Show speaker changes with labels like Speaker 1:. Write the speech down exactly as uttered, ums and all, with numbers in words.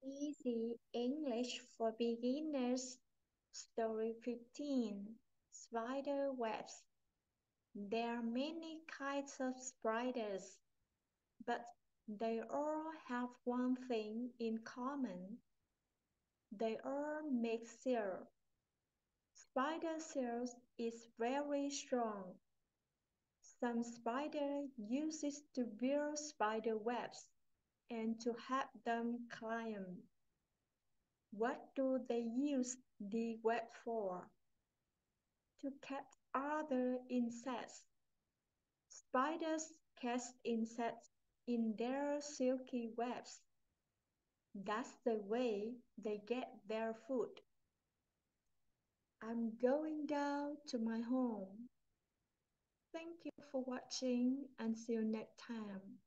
Speaker 1: Easy English for Beginners. Story fifteen. Spider webs. There are many kinds of spiders, but they all have one thing in common. They all make silk. Spider silk is very strong. Some spider use it to build spider webs and to help them climb. What do they use the web for? To catch other insects. Spiders catch insects in their silky webs. That's the way they get their food. I'm going down to my home. Thank you for watching and see you next time.